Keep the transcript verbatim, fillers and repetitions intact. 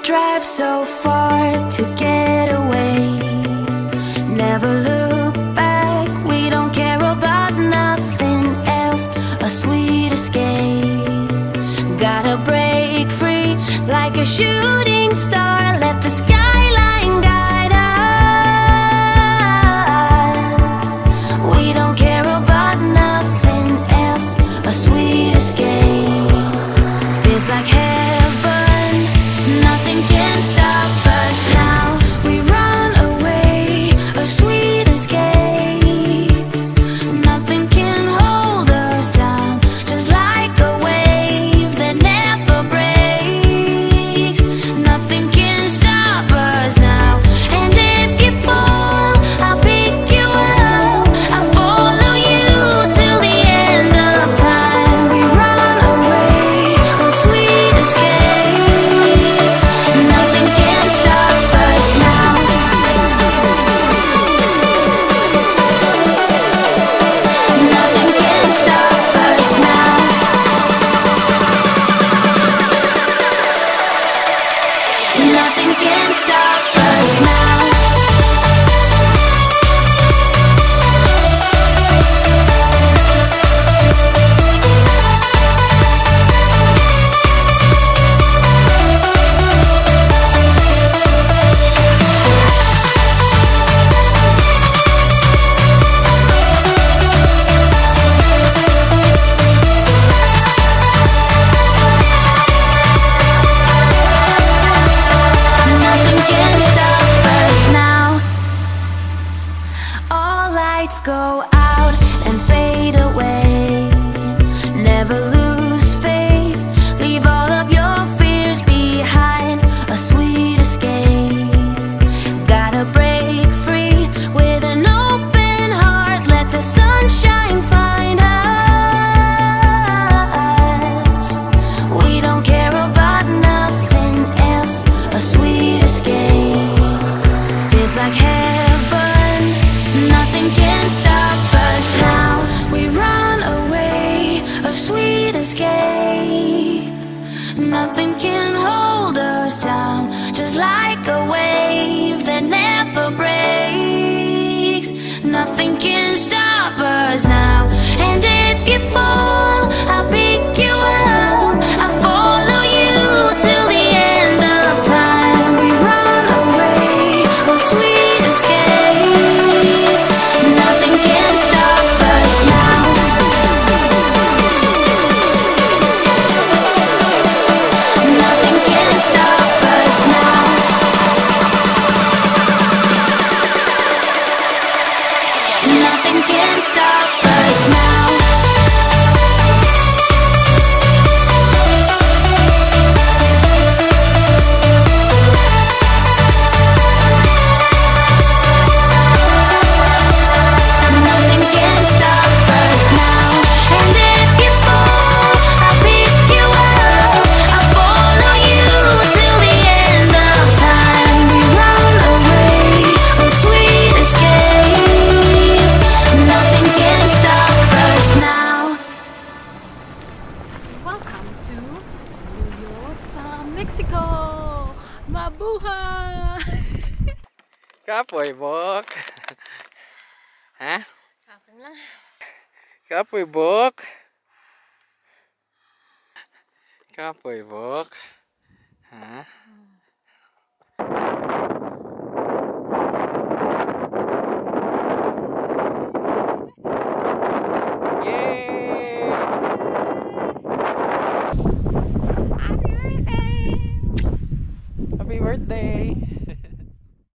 drive so far to get away. Never look back, we don't care about nothing else. A sweet escape, gotta break free like a shooting star. Let the skyline guide us. We don't care about nothing else. A sweet escape feels like heaven. Nothing can stop us now. We run away, a sweet escape. Nothing can hold us down, just like a wave that never breaks. Nothing can stop us now. And if you fall, I'll pick you up. I'll follow you till the end of time. We run away, a sweet escape. Nothing can stop us now. Nothing can stop us now. Nothing can stop us now. Nothing can stop us now. All lights go out and fade away. Never lose faith, leave all of your fears behind. A sweet escape, gotta break free with an open heart. Let the sunshine find us. We don't care about nothing else. A sweet escape feels like heaven. Nothing can stop us now. We run away, a sweet escape. Nothing can hold us down, just like a wave that never breaks. Nothing can stop us now. And if you fall, I'll pick you up. I'll follow you till the end of time. We run away, a sweet escape. Nothing can stop us now. Nothing can stop us now. Nothing can stop us now. Nothing can stop us now. And if you fall, I'll pick you up. I'll follow you till the end of time. We run away, a sweet escape. Nothing can stop us now. Welcome to New York sa Mexico! Mabuhay! Kapoy bok. Ha? Kapon lang. Kapoy bok. Kapoy bok. Ha? Yay! Happy birthday! Happy birthday!